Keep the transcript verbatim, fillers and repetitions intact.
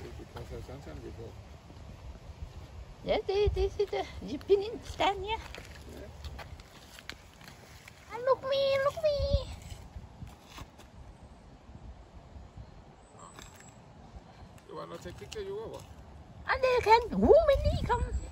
Because of sunshine before. Yeah, they, this is the Japan stand here. Yeah. And look me, look me. You want to take picture, you over? And they can, who many come?